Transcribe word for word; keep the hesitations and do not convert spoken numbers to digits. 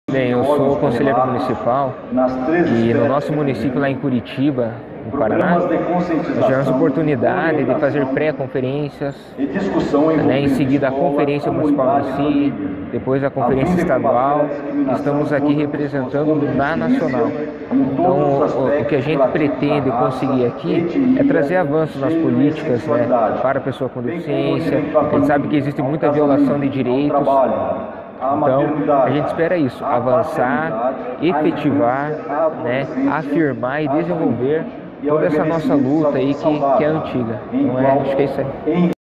Bem, eu sou conselheiro municipal e no nosso município lá em Curitiba, no Paraná, nós tivemos a oportunidade de fazer pré-conferências, né, em seguida a conferência municipal em si, depois a conferência estadual. Estamos aqui representando na nacional. Então, o, o que a gente pretende conseguir aqui é trazer avanços nas políticas, né, para a pessoa com deficiência. A gente sabe que existe muita violação de direitos. Então, a gente espera isso, avançar, efetivar, né, afirmar e desenvolver toda essa nossa luta aí que, que é antiga. Então, é, acho que é isso aí.